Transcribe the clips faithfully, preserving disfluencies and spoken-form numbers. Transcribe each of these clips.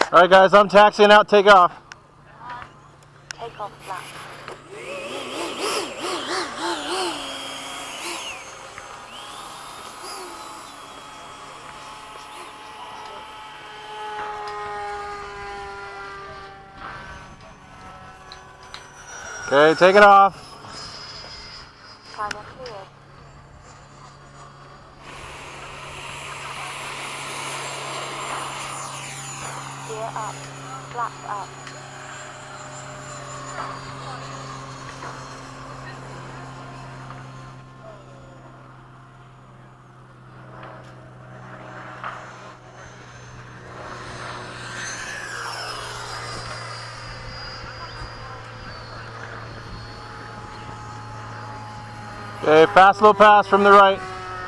Alright guys, I'm taxiing out, take off. Take off flat. Okay, take it off. Final clear. Gear up. Flaps up. Okay, fast low pass from the right.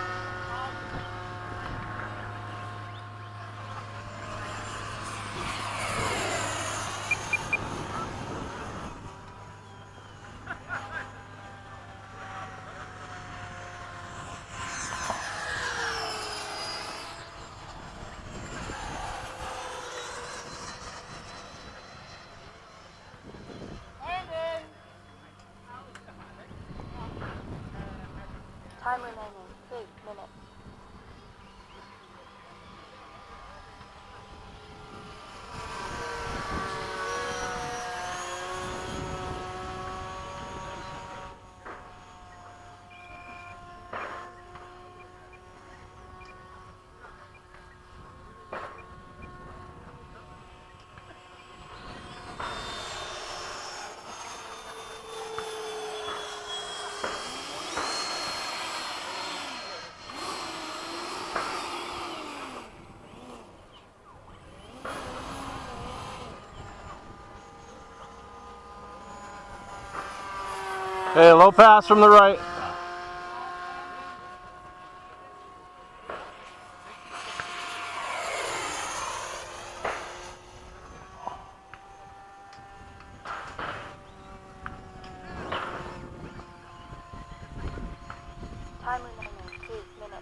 Time remaining three minutes. Okay, low pass from the right. Time remaining two minutes.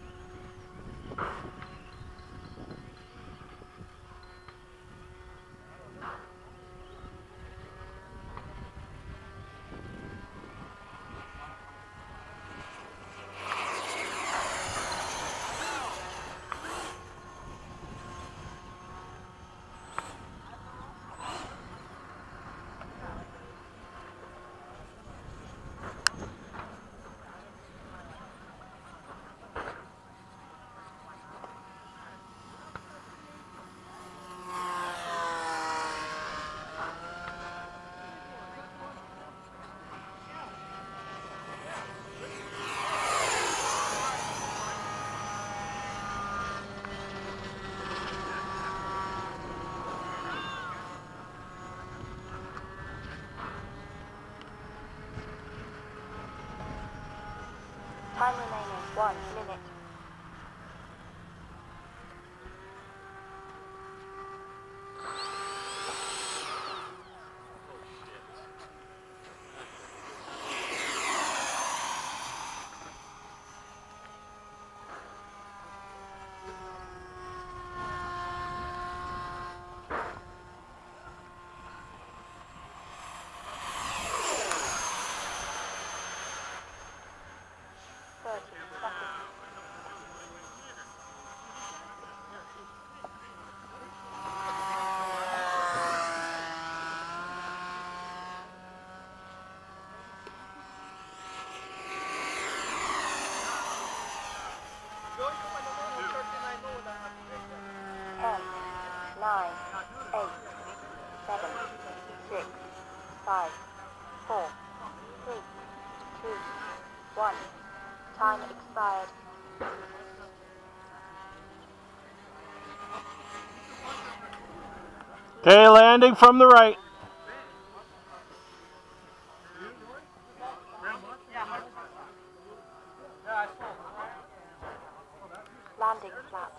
Time remaining one minute. thirty seconds. ten, nine, eight, seven, six, five, four, three, two, one. Time expired. Okay, landing from the right. Landing flaps.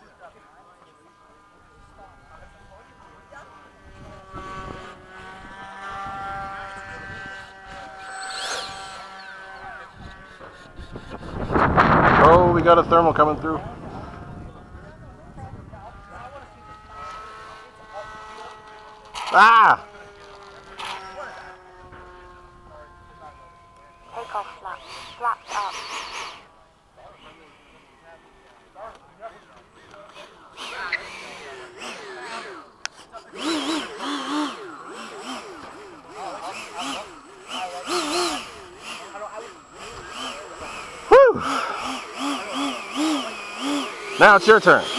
Oh, we got a thermal coming through. Ah! Take off flaps. Flaps up. Whew. Now it's your turn.